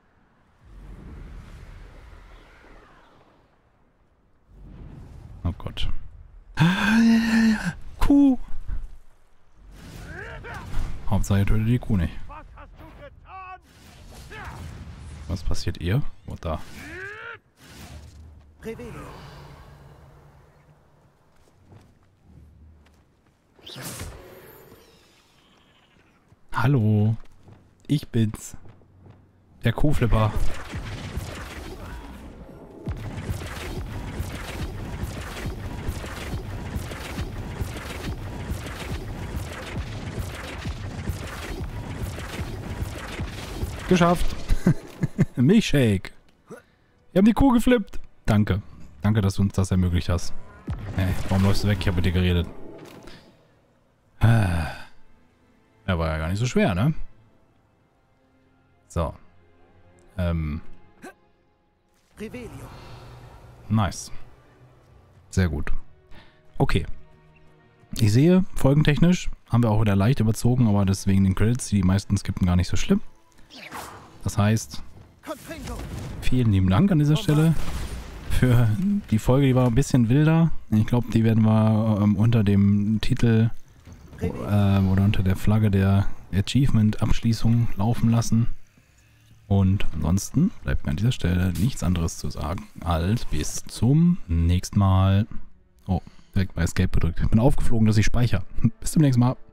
Oh Gott. Kuh. Hauptsache, ihr tötet die Kuh nicht. Was passiert ihr? What da? Hallo. Ich bin's. Der Kuhflipper. Geschafft. Milchshake. Wir haben die Kuh geflippt. Danke. Danke, dass du uns das ermöglicht hast. Hey, warum läufst du weg? Ich habe mit dir geredet. Ja, war ja gar nicht so schwer, ne? So. Ähm. Nice. Sehr gut. Okay. Ich sehe, folgentechnisch haben wir auch wieder leicht überzogen, aber deswegen den Credits, die die meisten skippen, gar nicht so schlimm. Das heißt, vielen lieben Dank an dieser Stelle für die Folge, die war ein bisschen wilder. Ich glaube, die werden wir ähm, unter dem Titel ähm, oder unter der Flagge der Achievement-Abschließung laufen lassen. Und ansonsten bleibt mir an dieser Stelle nichts anderes zu sagen als bis zum nächsten Mal. Oh, direkt bei Escape gedrückt. Ich bin aufgeflogen, dass ich speichere. Bis zum nächsten Mal.